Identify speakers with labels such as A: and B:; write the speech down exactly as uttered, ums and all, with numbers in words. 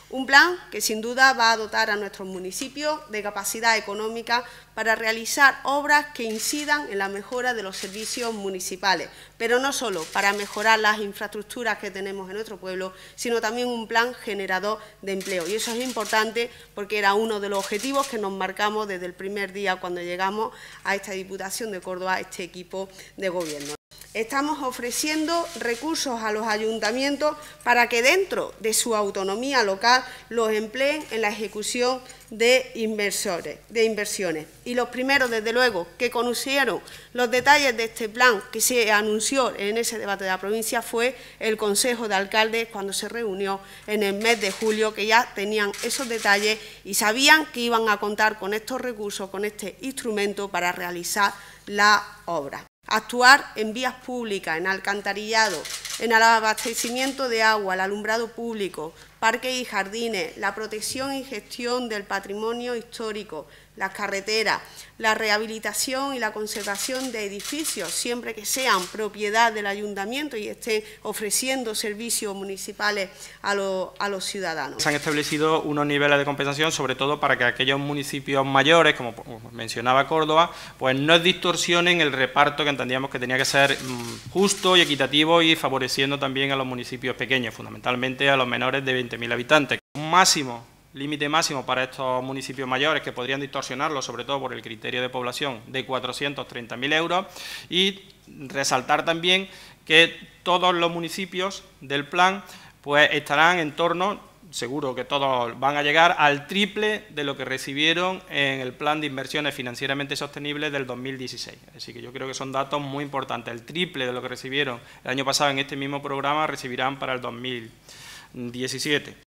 A: Un plan que sin duda va a dotar a nuestros municipios de capacidad económica para realizar obras que incidan en la mejora de los servicios municipales, pero no solo para mejorar las infraestructuras que tenemos en nuestro pueblo, sino también un plan generador de empleo. Y eso es importante porque era uno de los objetivos que nos marcamos desde el primer día cuando llegamos a esta Diputación de Córdoba, a este equipo de gobierno. Estamos ofreciendo recursos a los ayuntamientos para que dentro de su autonomía local los empleen en la ejecución de inversores, de inversiones. Y los primeros, desde luego, que conocieron los detalles de este plan que se anunció en ese debate de la provincia fue el Consejo de Alcaldes cuando se reunió en el mes de julio, que ya tenían esos detalles y sabían que iban a contar con estos recursos, con este instrumento para realizar la obra. Actuar en vías públicas, en alcantarillado, en el abastecimiento de agua, el alumbrado público, parques y jardines, la protección y gestión del patrimonio histórico, las carreteras, la rehabilitación y la conservación de edificios, siempre que sean propiedad del ayuntamiento y estén ofreciendo servicios municipales a los, a los ciudadanos.
B: Se han establecido unos niveles de compensación, sobre todo para que aquellos municipios mayores, como mencionaba Córdoba, pues no distorsionen el reparto que entendíamos que tenía que ser justo y equitativo y favoreciendo también a los municipios pequeños, fundamentalmente a los menores de veinte mil habitantes. Un máximo límite máximo para estos municipios mayores que podrían distorsionarlo, sobre todo por el criterio de población, de cuatrocientos treinta mil euros, y resaltar también que todos los municipios del plan pues estarán en torno, seguro que todos van a llegar al triple de lo que recibieron en el plan de inversiones financieramente sostenibles del dos mil dieciséis. Así que yo creo que son datos muy importantes. El triple de lo que recibieron el año pasado en este mismo programa recibirán para el dos mil diecisiete.